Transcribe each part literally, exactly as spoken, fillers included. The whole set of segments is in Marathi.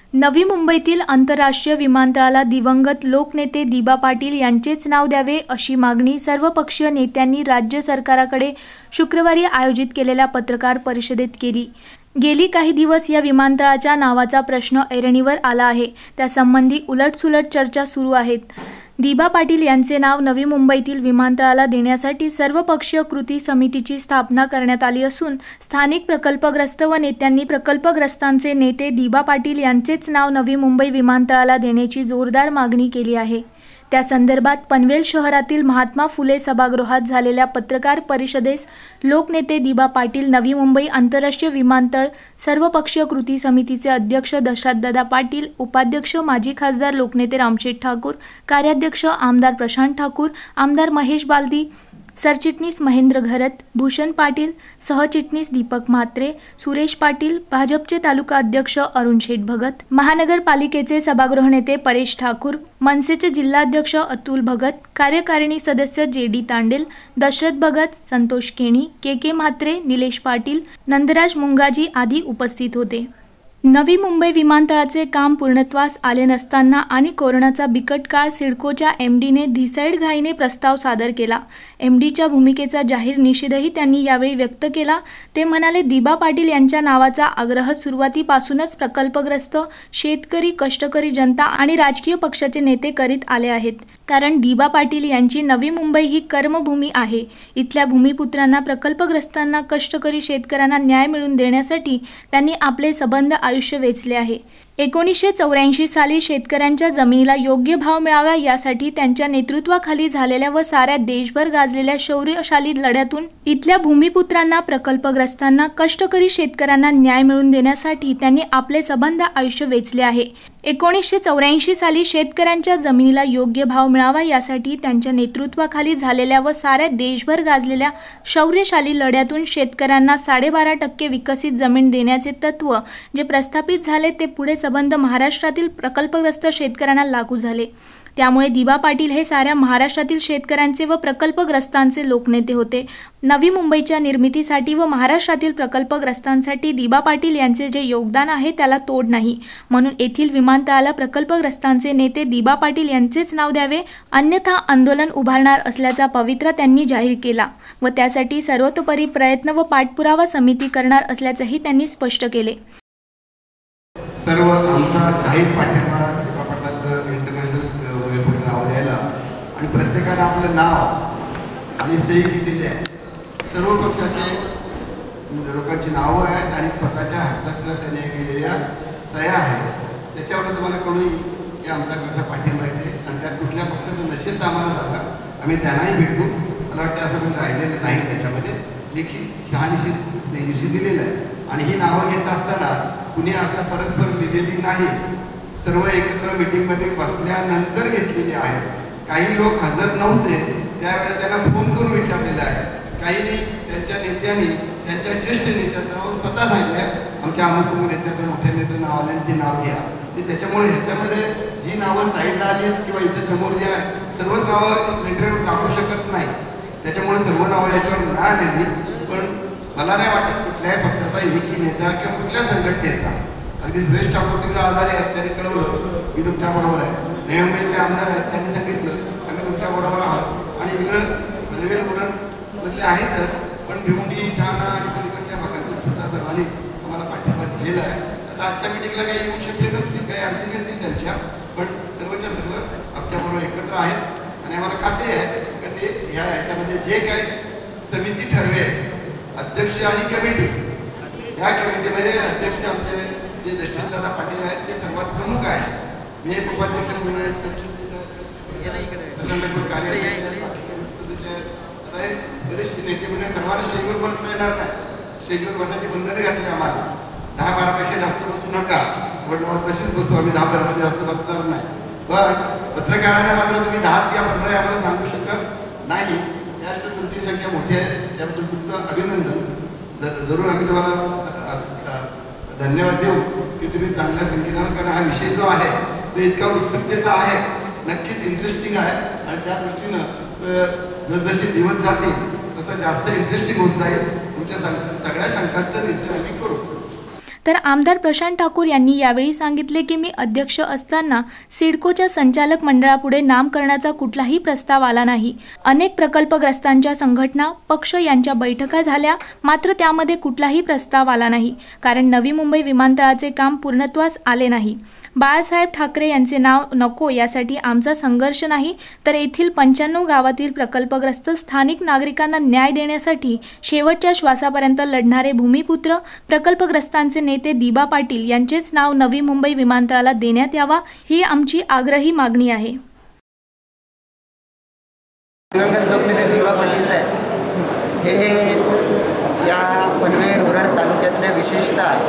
नवी मुंबईतील आंतरराष्ट्रीय विमानतळाला दिवंगत लोकनेते दिबा पाटील यांचेच नाव द्यावे अशी मागणी सर्वपक्षीय नेत्यांनी राज्य सरकारकडे शुक्रवारी आयोजित केलेल्या पत्रकार परिषदेत केली। गेली काही दिवस या विमानतळाच्या नावाचा प्रश्न ऐरणीवर आला आहे। त्यासंबंधी उलटसुलट चर्चा सुरू आहेत। दिबा पाटील यांचे नाव नवी मुंबईतील विमानतळाला देण्यासाठी सर्वपक्षीय कृती समितीची स्थापना करण्यात आली असून स्थानिक प्रकल्पग्रस्त व नेत्यांनी प्रकल्पग्रस्तांचे नेते दिबा पाटील यांचेच नाव नवी मुंबई विमानतळाला देण्याची जोरदार मागणी केली आहे। त्या संदर्भात पनवेल शहरातील महात्मा फुले सभागृहात झालेल्या पत्रकार परिषदेस लोकनेते दिबा पाटील, नवी मुंबई आंतरराष्ट्रीय विमानतळ सर्वपक्षीय कृती समितीचे अध्यक्ष दशरथदादा पाटील, उपाध्यक्ष माजी खासदार लोकनेते रामशेठ ठाकूर, कार्याध्यक्ष आमदार प्रशांत ठाकूर, आमदार महेश बालदी, सरचिटणीस महेंद्र घरत, भूषण पाटील, सहचिटणीस दीपक म्हात्रे, सुरेश पाटील, भाजपचे तालुका अध्यक्ष अरुण शेठ भगत, महानगरपालिकेचे सभागृह नेते परेश ठाकूर, मनसेचे जिल्हाध्यक्ष अतुल भगत, कार्यकारिणी सदस्य J D Tandel, Dasharath Bhagat, Santosh Keni, K K Mhatre, Nilesh Patil, Nandraj Mungaji आदी उपस्थित होते। नवी मुंबई विमानतळाचे काम पूर्णत्वास आले नसताना आणि कोरोनाचा बिकट काळ सिडकोच्या एमडीने धिसैड घाईने प्रस्ताव सादर केला। एमडीच्या भूमिकेचा जाहीर निषेधही त्यांनी यावेळी व्यक्त केला। ते म्हणाले, दिबा पाटील यांच्या नावाचा आग्रह सुरुवातीपासूनच प्रकल्पग्रस्त, शेतकरी, कष्टकरी जनता आणि राजकीय पक्षाचे नेते करीत आले आहेत। कारण दिबा पाटील यांची नवी मुंबई ही कर्मभूमी आहे। इथल्या भूमिपुत्रांना, प्रकल्पग्रस्तांना, कष्टकरी शेतकऱ्यांना न्याय मिळवून देण्यासाठी त्यांनी आपले सबंध आयुष्य वेचले आहे। एकोणीसशे चौऱ्याऐंशी साली शेतकऱ्यांच्या जमिनीला योग्य भाव मिळावा यासाठी त्यांच्या नेतृत्वाखाली झालेल्या व साऱ्या देशभर गाजलेल्या शौर्यशाली लढ्यातून इथल्या भूमिपुत्रांना, प्रकल्पग्रस्तांना, कष्टकरी शेतकऱ्यांना न्याय मिळवून देण्यासाठी त्यांनी आपले सबंध आयुष्य वेचले आहे। एकोणीसशे चौऱ्याऐंशी साली शेतकऱ्यांच्या जमिनीला योग्य भाव मिळावा यासाठी त्यांच्या नेतृत्वाखाली झालेल्या व साऱ्या देशभर गाजलेल्या शौर्यशाली लढ्यातून शेतकऱ्यांना साडेबारा टक्के विकसित जमीन देण्याचे तत्व जे प्रस्थापित झाले ते पुढे संबंध महाराष्ट्रातील प्रकल्पग्रस्त शेतकऱ्यांना लागू झाले। त्यामुळे दिबा पाटील हे साऱ्या महाराष्ट्रातील शेतकऱ्यांचे व प्रकल्पग्रस्तांचे लोकनेते होते। नवी मुंबईच्या निर्मितीसाठी व महाराष्ट्रातील प्रकल्पग्रस्तांसाठी दिबा पाटील यांचे जे योगदान आहे त्याला तोड नाही। म्हणून येथील विमानतळाला प्रकल्पग्रस्तांचे नेते दिबा पाटील यांचेच नाव द्यावे, अन्यथा आंदोलन उभारणार असल्याचा पवित्रा त्यांनी जाहीर केला व त्यासाठी सर्वतोपरी प्रयत्न व पाठपुरावा समिती करणार असल्याचेही त्यांनी स्पष्ट केले। सर्व आमचा जाहीर पाठिंबा दिबा पाटलांचं इंटरनॅशनल एअरपोर्ट नाव द्यायला आणि प्रत्येकानं आपलं नाव आणि सही केलेली आहे। सर्व पक्षाचे लोकांची नावं आहेत आणि स्वतःच्या हस्ताक्षरात त्यांनी केलेल्या सह्या आहेत। त्याच्यावर तुम्हाला कळू येईल की आमचा कसा पाठिंबा येते आणि त्यात कुठल्या पक्षाचं नसेल तर आम्हाला सांगा, आम्ही त्यांनाही भेटू। मला वाटतं असं पण राहिलेलं नाही, त्याच्यामध्ये लेखी शहानिशी निशी दिलेलं आहे आणि ही नावं घेत असताना कुणी असं परस्पर दिलेली नाही। सर्व एकत्र मीटिंगमध्ये बसल्यानंतर घेतलेली आहे। काही लोक हजर नव्हते त्यावेळेला त्यांना फोन करून विचारलेलं आहे। काही त्यांच्या नेत्यांनी त्यांच्या ज्येष्ठ नेत्याचं नाव स्वतः सांगितलं, आमच्या अमुक नेत्याचं मोठ्या नेत्याचं नाव आलं ते नाव घ्या। त्याच्यामुळे ह्याच्यामध्ये जी नावं साईडला आली किंवा इथे समोर जे आहे सर्वच नावं लेटरवर टाकू शकत नाही। त्याच्यामुळे सर्व नावं याच्यावर नाही आलेली, पण मला नाही वाटत कुठल्याही पक्षाचा एकी नेता किंवा कुठल्या संघटनेचा। अगदी सुरेश ठाकूर तिकडे आजारी आहेत, त्यांनी कळवलं मी तुमच्याबरोबर आहे। नवी मुंबईतले आमदार आहेत, त्यांनी सांगितलं आम्ही तुमच्याबरोबर आहोत आणि इकडं पनवेल बुलढाणामधले आहेतच, पण भिवंडी, ठाणा आणि पलीकडच्या भागातून सुद्धा सर्वांनी आम्हाला पाठिंबा दिलेला आहे। आता आजच्या मिटिंगला काही येऊ शकले नसतील, काही अडचणी असतील त्यांच्या, पण सर्वच्या सर्व आमच्याबरोबर एकत्र आहेत आणि आम्हाला खात्री आहे की ते ह्या ह्याच्यामध्ये जे काही समिती ठरवेल, अध्यक्ष आणि कमिटी, या कमिटीमध्ये अध्यक्ष आमचे जे दशरथदादा पाटील आहेत ते सर्वात प्रमुख आहे। मी एक उपाध्यक्ष म्हणून आहेत, कार्याध्यक्ष सदस्य आहेत। आता हे बरेचसे नेते म्हणजे सर्वांना स्टेजवर बसता येणार नाही, स्टेजवर बसायची बंधने घातली आम्हाला। दहा बारापेक्षा जास्त बसू नका, म्हटलं तशीच बसू, आम्ही दहा बारापेक्षा जास्त बसणार नाही। पण पत्रकारांना मात्र तुम्ही दहाच या पंधरा आम्हाला सांगू शकत नाही। त्यानंतर तुमची संख्या मोठी आहे, त्याबद्दल तुमचं अभिनंदन। जरूर आम्ही तुम्हाला धन्यवाद देऊ की तुम्ही चांगल्या संख्येनं, कारण हा विषय जो आहे तो इतका उत्सुकतेचा आहे, नक्कीच इंटरेस्टिंग आहे आणि त्या दृष्टीनं जसजसे दिवस जातील तसं जास्त इंटरेस्टिंग होत जाईल। तुमच्या सगळ्या शंकांचं निरसन आम्ही करू। तर आमदार प्रशांत ठाकूर यांनी यावेळी सांगितले की मी अध्यक्ष असताना सिडकोच्या संचालक मंडळापुढे नामकरणाचा कुठलाही प्रस्ताव आला नाही. अनेक प्रकल्पग्रस्तांच्या संघटना, पक्ष यांच्या बैठका झाल्या, मात्र त्यामध्ये कुठलाही प्रस्ताव आला नाही, कारण नवी मुंबई विमानतळाचे काम पूर्णत्वास आले नाही. बाळासाहेब ठाकरे यांचे नाव नको यासाठी आमचा संघर्ष नाही, तर येथील पंच्याण्णव गावातील प्रकल्पग्रस्त स्थानिक नागरिकांना न्याय देण्यासाठी शेवटच्या श्वासापर्यंत लढणारे भूमिपुत्र प्रकल्पग्रस्तांचे नेते दिबा पाटील यांचेच नाव नवी मुंबई विमानतळाला देण्यात यावा, ही आमची आग्रही मागणी आहे. दिवंगत लोकनेते दिबा पाटील साहेब हे या पनवेल उरण तालुक्यातल्या विशेषतः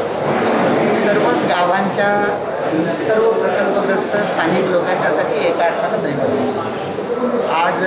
सर्वच गावांच्या सर्व प्रकल्पग्रस्त स्थानिक लोकांच्यासाठी एका अर्थानं दैवत. आज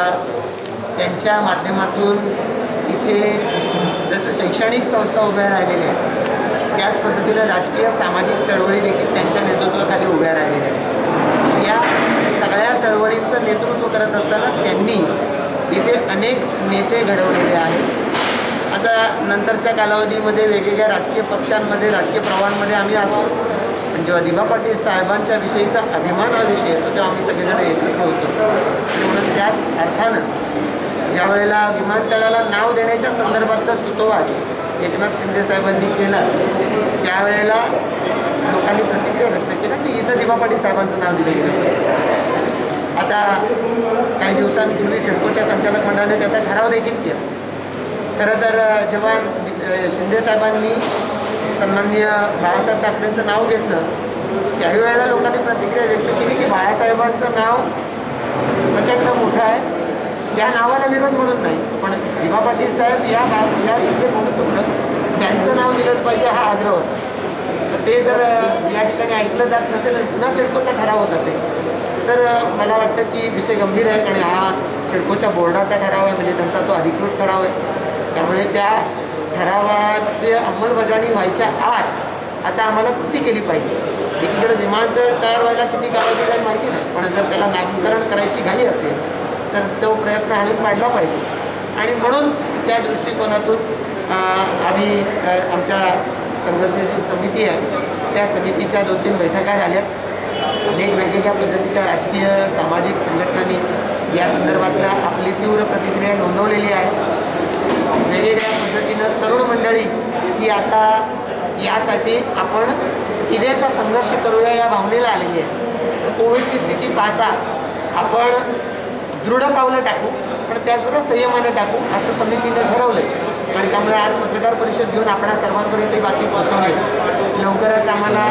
त्यांच्या माध्यमातून इथे जसं शैक्षणिक संस्था उभ्या राहिलेल्या आहेत, त्याच पद्धतीनं राजकीय सामाजिक चळवळी देखील त्यांच्या नेतृत्वाखाली उभ्या राहिलेल्या आहेत. या सगळ्या चळवळींचं नेतृत्व करत असताना त्यांनी इथे अनेक नेते घडवलेले आहेत. आता नंतरच्या कालावधीमध्ये वेगवेगळ्या राजकीय पक्षांमध्ये, राजकीय प्रवाहांमध्ये आम्ही असू, पण जेव्हा दिबा पाटील साहेबांच्या विषयीचा अभिमान हा विषय येतो तेव्हा आम्ही सगळेजण एकत्र होतो. म्हणून त्याच अर्थानं ज्या वेळेला विमानतळाला नाव देण्याच्या संदर्भातला सुतोवाच एकनाथ शिंदे साहेबांनी केला, त्यावेळेला लोकांनी प्रतिक्रिया व्यक्त केल्या की इथं दिबा पाटील साहेबांचं नाव दिलं गेलं. आता काही दिवसांपूर्वी सिडकोच्या संचालक मंडळाने त्याचा ठराव देखील केला. खरं तर जेव्हा शिंदे साहेबांनी सन्माननीय बाळासाहेब ठाकरेंचं नाव घेतलं, त्याही वेळेला लोकांनी प्रतिक्रिया व्यक्त केली की बाळासाहेबांचं नाव प्रचंड मोठं आहे, त्या नावाला विरोध म्हणून नाही, पण दिबा पाटील साहेब या बा या इथले भूमिपुत्र त्यांचं नाव दिलं पाहिजे हा आग्रह होता. ते जर या ठिकाणी ऐकलं जात नसेल आणि पुन्हा सिडकोचा ठराव होत असेल तर मला वाटतं की विषय गंभीर आहे. आणि हा सिडकोच्या बोर्डाचा ठराव आहे, म्हणजे त्यांचा तो अधिकृत ठराव आहे. त्यामुळे त्या ठरावाची अंमलबजावणी व्हायच्या आत आता आम्हाला कृती केली पाहिजे. एकीकडे विमानतळ तयार व्हायला किती कालावधी जाईल माहिती नाही, पण जर त्याला नामकरण करायची घाई असेल तर तो प्रयत्न हाणून पाडला पाहिजे. आणि म्हणून त्या दृष्टिकोनातून आम्ही आमच्या संघर्षाची समिती आहे, त्या समितीच्या दोन तीन बैठका झाल्यात. अनेक वेगवेगळ्या पद्धतीच्या राजकीय सामाजिक संघटनांनी या संदर्भातल्या आपली तीव्र प्रतिक्रिया नोंदवलेली आहे. वेगवेगळ्या पद्धतीनं तरुण मंडळी ही आता यासाठी आपण इरेचा संघर्ष करूया या भावनेला आलेली आहे. कोविडची स्थिती पाहता आपण दृढ पावलं टाकू, पण त्याचबरोबर संयमानं टाकू असं समितीनं ठरवलं आहे. आणि त्यामुळे आज पत्रकार परिषद घेऊन आपण सर्वांपर्यंत ही बातमी पोहोचवली. लवकरच आम्हाला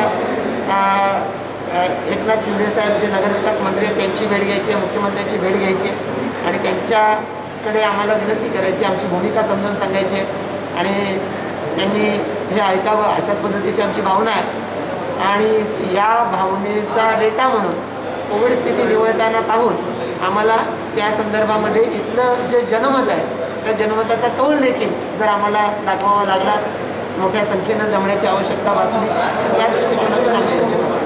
एकनाथ शिंदे साहेब जे नगरविकास मंत्री आहेत त्यांची भेट घ्यायची आहे, मुख्यमंत्र्यांची भेट घ्यायची आहे आणि त्यांच्याकडे आम्हाला विनंती करायची, आमची भूमिका समजून सांगायची आहे आणि त्यांनी हे ऐकावं अशाच पद्धतीची आमची भावना आहे. आणि या भावनेचा रेटा म्हणून कोविड स्थिती निवळताना पाहून आम्हाला त्या संदर्भामध्ये इथलं जे जनमत आहे त्या जनमताचा कौल देखील जर आम्हाला दाखवावा लागला, मोठ्या संख्येनं जमण्याची आवश्यकता भासली तर त्या दृष्टिकोनातून आम्ही सज्ज आहोत.